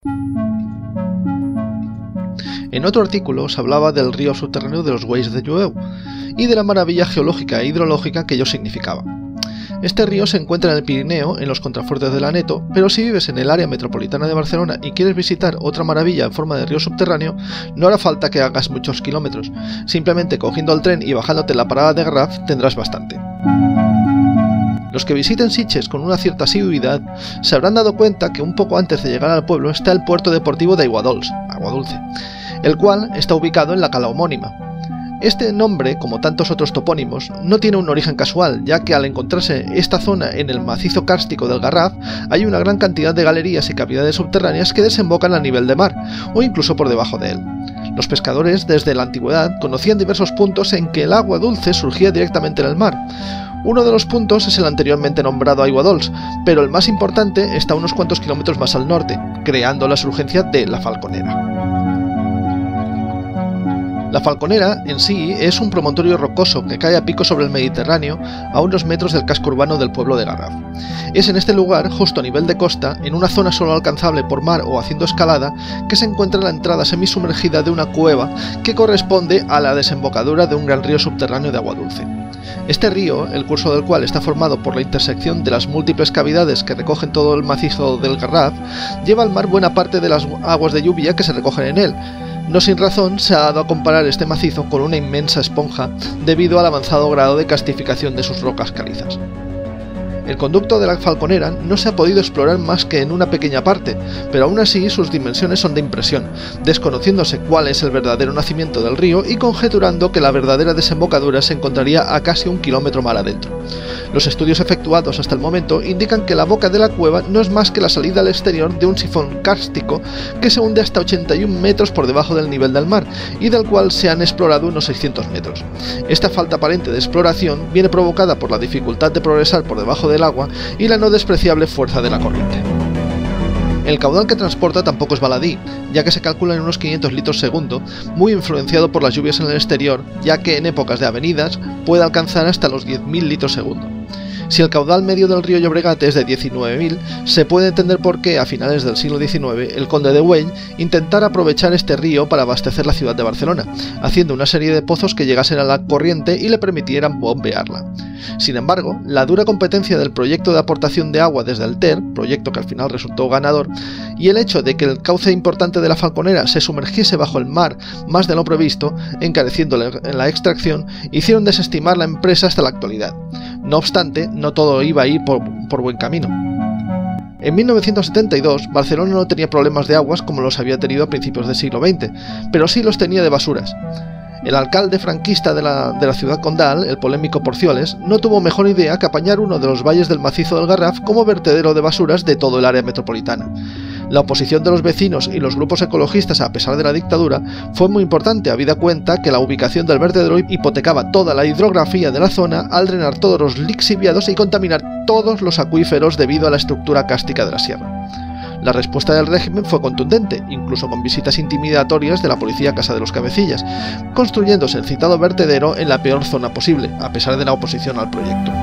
En otro artículo se hablaba del río subterráneo de los Weis de Jueu y de la maravilla geológica e hidrológica que ello significaba. Este río se encuentra en el Pirineo, en los contrafuertes del Aneto, pero si vives en el área metropolitana de Barcelona y quieres visitar otra maravilla en forma de río subterráneo, no hará falta que hagas muchos kilómetros. Simplemente cogiendo el tren y bajándote en la parada de Garraf tendrás bastante. Los que visiten Sitges con una cierta asiduidad se habrán dado cuenta que un poco antes de llegar al pueblo está el puerto deportivo de Agua Dulce, el cual está ubicado en la cala homónima. Este nombre, como tantos otros topónimos, no tiene un origen casual, ya que al encontrarse esta zona en el macizo kárstico del Garraf, hay una gran cantidad de galerías y cavidades subterráneas que desembocan a nivel de mar, o incluso por debajo de él. Los pescadores, desde la antigüedad, conocían diversos puntos en que el agua dulce surgía directamente en el mar. Uno de los puntos es el anteriormente nombrado Aigua Dols, pero el más importante está unos cuantos kilómetros más al norte, creando la surgencia de La Falconera. La Falconera en sí es un promontorio rocoso que cae a pico sobre el Mediterráneo a unos metros del casco urbano del pueblo de Garraf. Es en este lugar, justo a nivel de costa, en una zona solo alcanzable por mar o haciendo escalada, que se encuentra la entrada semisumergida de una cueva que corresponde a la desembocadura de un gran río subterráneo de agua dulce. Este río, el curso del cual está formado por la intersección de las múltiples cavidades que recogen todo el macizo del Garraf, lleva al mar buena parte de las aguas de lluvia que se recogen en él. No sin razón se ha dado a comparar este macizo con una inmensa esponja debido al avanzado grado de castificación de sus rocas calizas. El conducto de la Falconera no se ha podido explorar más que en una pequeña parte, pero aún así sus dimensiones son de impresión, desconociéndose cuál es el verdadero nacimiento del río y conjeturando que la verdadera desembocadura se encontraría a casi 1 kilómetro mar adentro. Los estudios efectuados hasta el momento indican que la boca de la cueva no es más que la salida al exterior de un sifón kárstico que se hunde hasta 81 metros por debajo del nivel del mar y del cual se han explorado unos 600 metros. Esta falta aparente de exploración viene provocada por la dificultad de progresar por debajo del agua y la no despreciable fuerza de la corriente. El caudal que transporta tampoco es baladí, ya que se calcula en unos 500 litros segundo, muy influenciado por las lluvias en el exterior, ya que en épocas de avenidas puede alcanzar hasta los 10.000 litros segundo. Si el caudal medio del río Llobregat es de 19.000, se puede entender por qué a finales del siglo XIX el conde de Güell intentara aprovechar este río para abastecer la ciudad de Barcelona, haciendo una serie de pozos que llegasen a la corriente y le permitieran bombearla. Sin embargo, la dura competencia del proyecto de aportación de agua desde el Ter, proyecto que al final resultó ganador, y el hecho de que el cauce importante de la Falconera se sumergiese bajo el mar más de lo previsto, encareciendo la extracción, hicieron desestimar la empresa hasta la actualidad. No obstante, no todo iba a ir por buen camino. En 1972, Barcelona no tenía problemas de aguas como los había tenido a principios del siglo XX, pero sí los tenía de basuras. El alcalde franquista de la ciudad condal, el polémico Porcioles, no tuvo mejor idea que apañar uno de los valles del macizo del Garraf como vertedero de basuras de todo el área metropolitana. La oposición de los vecinos y los grupos ecologistas a pesar de la dictadura fue muy importante, habida cuenta que la ubicación del vertedero hipotecaba toda la hidrografía de la zona al drenar todos los lixiviados y contaminar todos los acuíferos debido a la estructura cástica de la sierra. La respuesta del régimen fue contundente, incluso con visitas intimidatorias de la policía a casa de los cabecillas, construyéndose el citado vertedero en la peor zona posible, a pesar de la oposición al proyecto.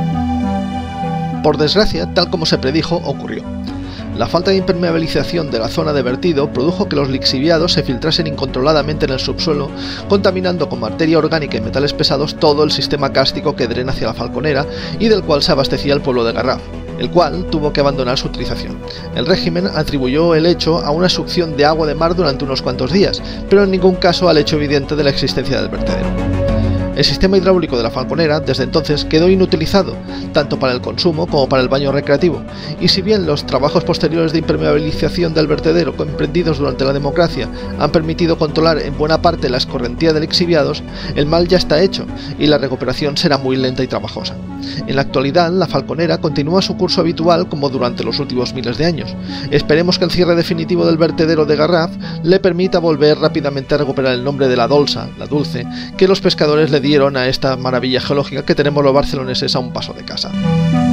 Por desgracia, tal como se predijo, ocurrió. La falta de impermeabilización de la zona de vertido produjo que los lixiviados se filtrasen incontroladamente en el subsuelo, contaminando con materia orgánica y metales pesados todo el sistema kárstico que drena hacia la Falconera y del cual se abastecía el pueblo de Garraf, el cual tuvo que abandonar su utilización. El régimen atribuyó el hecho a una succión de agua de mar durante unos cuantos días, pero en ningún caso al hecho evidente de la existencia del vertedero. El sistema hidráulico de la Falconera desde entonces quedó inutilizado, tanto para el consumo como para el baño recreativo, y si bien los trabajos posteriores de impermeabilización del vertedero emprendidos durante la democracia han permitido controlar en buena parte la escorrentía de lixiviados, el mal ya está hecho y la recuperación será muy lenta y trabajosa. En la actualidad, la Falconera continúa su curso habitual como durante los últimos miles de años. Esperemos que el cierre definitivo del vertedero de Garraf le permita volver rápidamente a recuperar el nombre de la Dolsa, la dulce, que los pescadores le dieron a esta maravilla geológica que tenemos los barceloneses a un paso de casa.